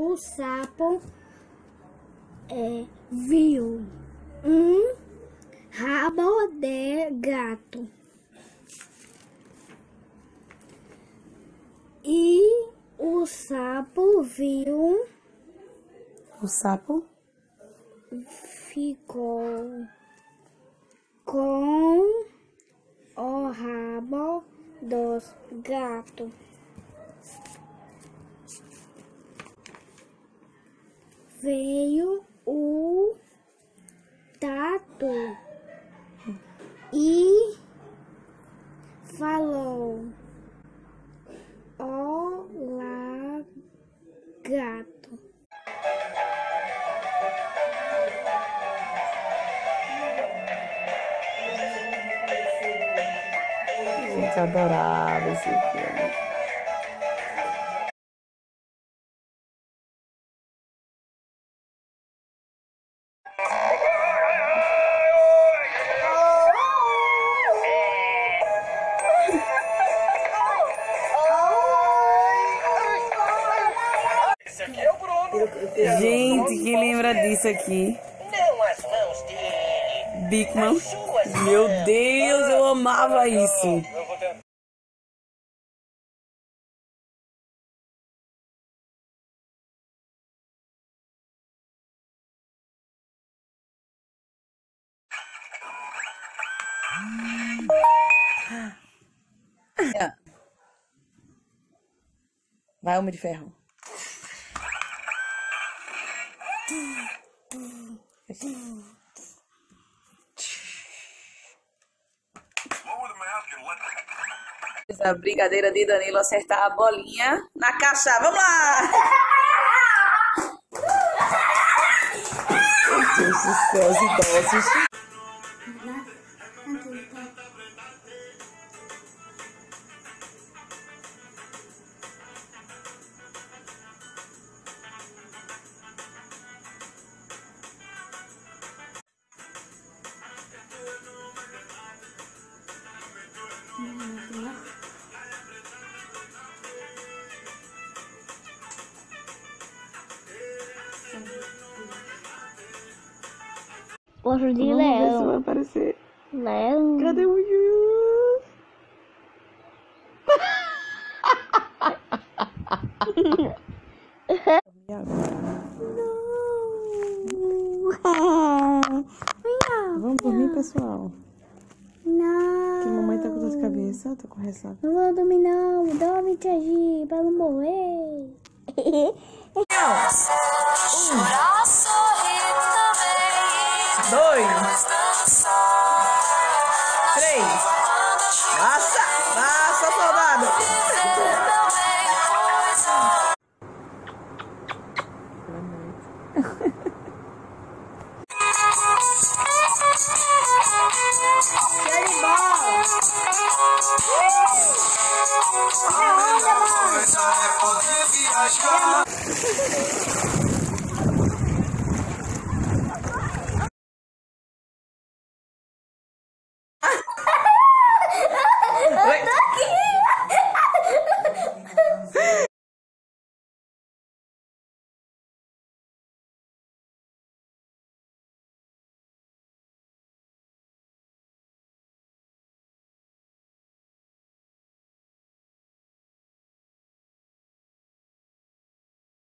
o sapo viu um rabo de gato e o sapo viu. O sapo ficou com o rabo dos gatos. Veio o tatu e falou: "Olá, gato." Gente, eu adorava esse filme. Gente, quem lembra disso aqui? Bigman. Meu Deus, eu amava isso. Vai, Homem de Ferro. A brincadeira de Danilo acertar a bolinha na caixa. Vamos lá! Meu Deus do céu, os idosos. Posso de Vamos ver se leão. vai aparecer. Leão. Cadê o Yu? E agora? Vamos dormir, pessoal? Não. Que mamãe tá com dor de cabeça, tô com ressaca. Não vou dormir não. Dorme, Tiagi, pra não morrer. Chorar, sorrir também. 2, 3. Massa, soldado. Boa noite. A melhor coisa é poder viajar.